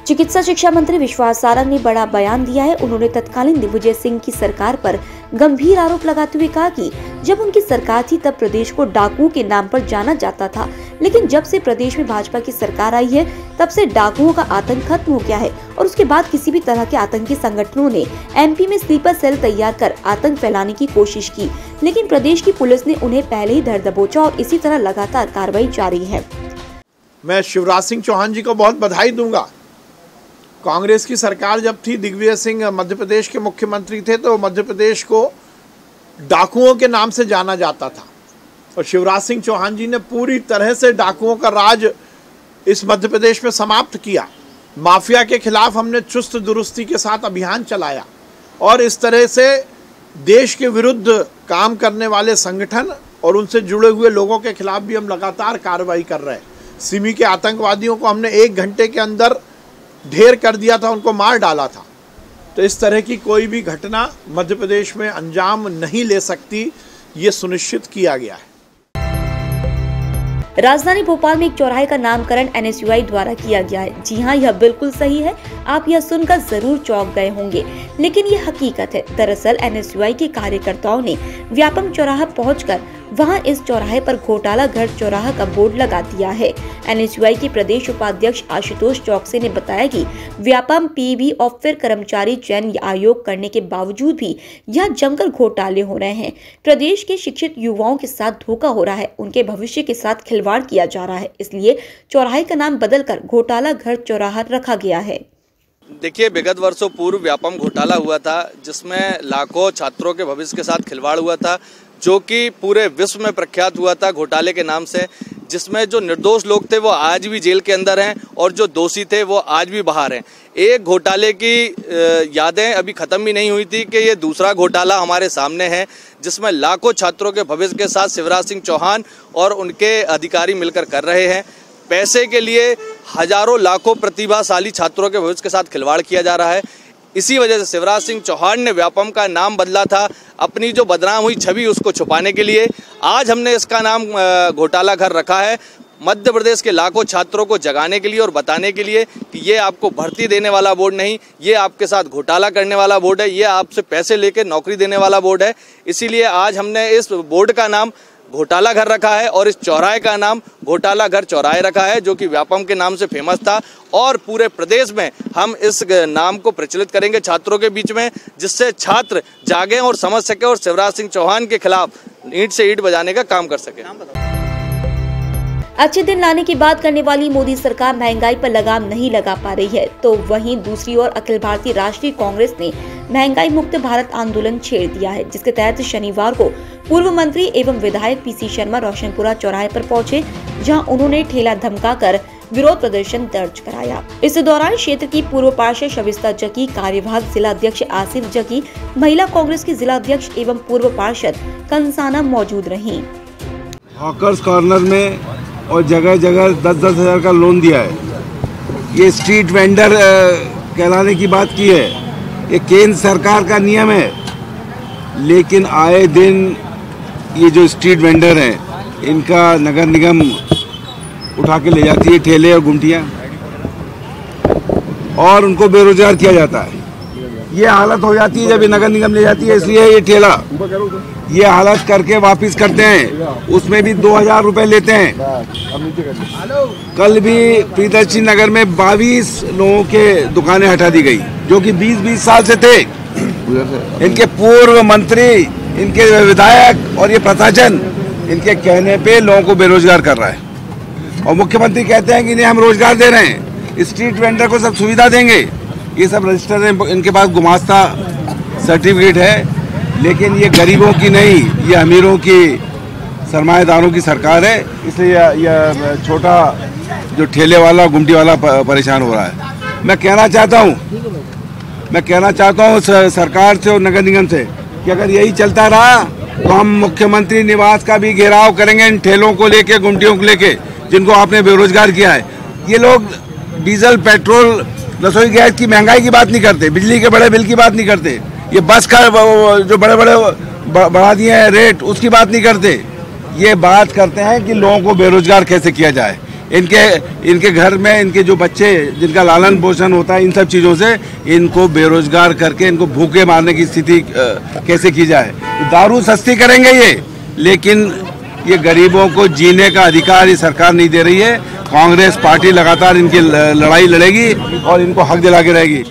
चिकित्सा शिक्षा मंत्री विश्वास सारंग ने बड़ा बयान दिया है। उन्होंने तत्कालीन दिग्विजय सिंह की सरकार पर गंभीर आरोप लगाते हुए कहा कि जब उनकी सरकार थी तब प्रदेश को डाकुओं के नाम पर जाना जाता था, लेकिन जब से प्रदेश में भाजपा की सरकार आई है तब से डाकुओं का आतंक खत्म हो गया है और उसके बाद किसी भी तरह के आतंकी संगठनों ने एमपी में स्लीपर सेल तैयार कर आतंक फैलाने की कोशिश की, लेकिन प्रदेश की पुलिस ने उन्हें पहले ही धर दबोचा और इसी तरह लगातार कार्रवाई जारी है। मैं शिवराज सिंह चौहान जी को बहुत बधाई दूंगा। कांग्रेस की सरकार जब थी, दिग्विजय सिंह मध्य प्रदेश के मुख्यमंत्री थे, तो मध्य प्रदेश को डाकुओं के नाम से जाना जाता था और शिवराज सिंह चौहान जी ने पूरी तरह से डाकुओं का राज इस मध्य प्रदेश में समाप्त किया। माफिया के खिलाफ हमने चुस्त दुरुस्ती के साथ अभियान चलाया और इस तरह से देश के विरुद्ध काम करने वाले संगठन और उनसे जुड़े हुए लोगों के खिलाफ भी हम लगातार कार्रवाई कर रहे हैं। सिमी के आतंकवादियों को हमने 1 घंटे के अंदर ढेर कर दिया था, उनको मार डाला था। तो इस तरह की कोई भी घटना मध्य प्रदेश में अंजाम नहीं ले सकती, ये सुनिश्चित किया गया है। राजधानी भोपाल में एक चौराहे का नामकरण एनएसयूआई द्वारा किया गया है। जी हाँ, यह बिल्कुल सही है। आप यह सुनकर जरूर चौंक गए होंगे, लेकिन यह हकीकत है। दरअसल एनएसयूआई के कार्यकर्ताओं ने व्यापम चौराहा पहुंचकर वहां इस चौराहे पर घोटाला घर चौराहा का बोर्ड लगा दिया है। एनएसयूआई के प्रदेश उपाध्यक्ष आशुतोष चौकसी ने बताया कि व्यापम पीवी और फिर कर्मचारी चयन आयोग करने के बावजूद भी यह जमकर घोटाले हो रहे हैं। प्रदेश के शिक्षित युवाओं के साथ धोखा हो रहा है, उनके भविष्य के साथ खिलवाड़ किया जा रहा है। इसलिए चौराहे का नाम बदलकर घोटाला घर चौराहा रखा गया है। देखिए, विगत वर्षों पूर्व व्यापम घोटाला हुआ था, जिसमें लाखों छात्रों के भविष्य के साथ खिलवाड़ हुआ था, जो कि पूरे विश्व में प्रख्यात हुआ था घोटाले के नाम से, जिसमें जो निर्दोष लोग थे वो आज भी जेल के अंदर हैं और जो दोषी थे वो आज भी बाहर हैं। एक घोटाले की यादें अभी खत्म भी नहीं हुई थी कि ये दूसरा घोटाला हमारे सामने है, जिसमें लाखों छात्रों के भविष्य के साथ शिवराज सिंह चौहान और उनके अधिकारी मिलकर कर रहे हैं। पैसे के लिए हजारों लाखों प्रतिभाशाली छात्रों के भविष्य के साथ खिलवाड़ किया जा रहा है। इसी वजह से शिवराज सिंह चौहान ने व्यापम का नाम बदला था, अपनी जो बदनाम हुई छवि उसको छुपाने के लिए। आज हमने इसका नाम घोटाला घर रखा है, मध्य प्रदेश के लाखों छात्रों को जगाने के लिए और बताने के लिए कि ये आपको भर्ती देने वाला बोर्ड नहीं, ये आपके साथ घोटाला करने वाला बोर्ड है, ये आपसे पैसे लेके नौकरी देने वाला बोर्ड है। इसीलिए आज हमने इस बोर्ड का नाम घोटाला घर रखा है और इस चौराहे का नाम घोटाला घर चौराहे रखा है, जो कि व्यापम के नाम से फेमस था। और पूरे प्रदेश में हम इस नाम को प्रचलित करेंगे छात्रों के बीच में, जिससे छात्र जागें और समझ सके और शिवराज सिंह चौहान के खिलाफ ईंट से ईंट बजाने का काम कर सके। अच्छे दिन लाने की बात करने वाली मोदी सरकार महंगाई पर लगाम नहीं लगा पा रही है, तो वहीं दूसरी ओर अखिल भारतीय राष्ट्रीय कांग्रेस ने महंगाई मुक्त भारत आंदोलन छेड़ दिया है, जिसके तहत शनिवार को पूर्व मंत्री एवं विधायक पीसी शर्मा रोशनपुरा चौराहे पर पहुंचे, जहां उन्होंने ठेला धमकाकर विरोध प्रदर्शन दर्ज कराया। इस दौरान क्षेत्र की पूर्व पार्षद शविस्ता जकी, कार्यवाहक जिला अध्यक्ष आसिफ जकी, महिला कांग्रेस की जिला अध्यक्ष एवं पूर्व पार्षद कंसाना मौजूद रहीं। हॉकर्स कॉर्नर में और जगह जगह 10-10 हज़ार का लोन दिया है। ये स्ट्रीट वेंडर कहलाने की बात की है। ये केंद्र सरकार का नियम है, लेकिन आए दिन ये जो स्ट्रीट वेंडर हैं इनका नगर निगम उठा के ले जाती है ठेले और गुमटियाँ, और उनको बेरोजगार किया जाता है। ये हालत हो जाती है जब ये नगर निगम ले जाती है, इसलिए ये ठेला ये हालत करके वापस करते हैं, उसमें भी 2000 रुपए लेते हैं। कल भी प्रियदर्शी नगर में 22 लोगों के दुकानें हटा दी गई, जो कि 20-20 साल से थे। इनके पूर्व मंत्री, इनके विधायक और ये प्रशासन इनके कहने पे लोगों को बेरोजगार कर रहा है। और मुख्यमंत्री कहते हैं कि नहीं, हम रोजगार दे रहे हैं, स्ट्रीट वेंडर को सब सुविधा देंगे। ये सब रजिस्टर है, इनके पास गुमास्ता सर्टिफिकेट है, लेकिन ये गरीबों की नहीं, ये अमीरों की, सरमाएदारों की सरकार है। इसलिए यह छोटा जो ठेले वाला गुमटी वाला परेशान हो रहा है। मैं कहना चाहता हूँ सरकार से और नगर निगम से कि अगर यही चलता रहा तो हम मुख्यमंत्री निवास का भी घेराव करेंगे इन ठेलों को लेके, गुमटियों को लेके, जिनको आपने बेरोजगार किया है। ये लोग डीजल, पेट्रोल, रसोई गैस की महंगाई की बात नहीं करते, बिजली के बड़े बिल की बात नहीं करते, ये बस का जो बड़े बड़े बढ़ा दिए हैं रेट, उसकी बात नहीं करते। ये बात करते हैं कि लोगों को बेरोजगार कैसे किया जाए। इनके घर में इनके जो बच्चे जिनका लालन पोषण होता है, इन सब चीज़ों से इनको बेरोजगार करके इनको भूखे मारने की स्थिति कैसे की जाए। दारू सस्ती करेंगे ये, लेकिन ये गरीबों को जीने का अधिकार ये सरकार नहीं दे रही है। कांग्रेस पार्टी लगातार इनकी लड़ाई लड़ेगी और इनको हक दिला के रहेगी।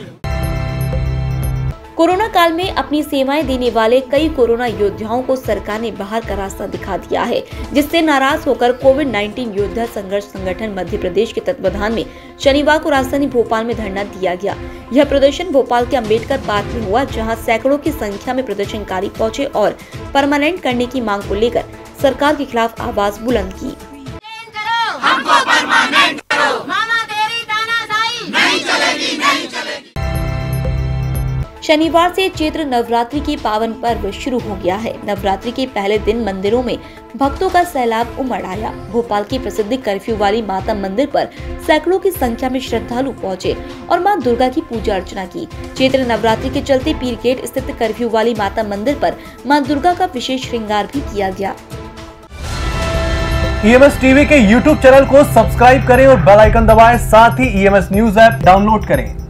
कोरोना काल में अपनी सेवाएं देने वाले कई कोरोना योद्धाओं को सरकार ने बाहर का रास्ता दिखा दिया है, जिससे नाराज होकर कोविड-19 योद्धा संघर्ष संगठन मध्य प्रदेश के तत्वाधान में शनिवार को राजधानी भोपाल में धरना दिया गया। यह प्रदर्शन भोपाल के अम्बेडकर पार्क में हुआ, जहां सैकड़ों की संख्या में प्रदर्शनकारी पहुंचे और परमानेंट करने की मांग को लेकर सरकार के खिलाफ आवाज बुलंद की। हमको परमानेंट करो, मामा तेरी तानाशाही नहीं चलेगी, नहीं चलेगी। शनिवार से चैत्र नवरात्रि के पावन पर्व शुरू हो गया है। नवरात्रि के पहले दिन मंदिरों में भक्तों का सैलाब उमड़ आया। भोपाल की प्रसिद्ध कर्फ्यू वाली माता मंदिर पर सैकड़ों की संख्या में श्रद्धालु पहुंचे और मां दुर्गा की पूजा अर्चना की। चैत्र नवरात्रि के चलते पीर गेट स्थित कर्फ्यू वाली माता मंदिर पर मां दुर्गा का विशेष श्रृंगार भी किया गया। EMS टीवी के YouTube चैनल को सब्सक्राइब करें और बेल आइकन दबाएं। साथ ही EMS न्यूज ऐप डाउनलोड करें।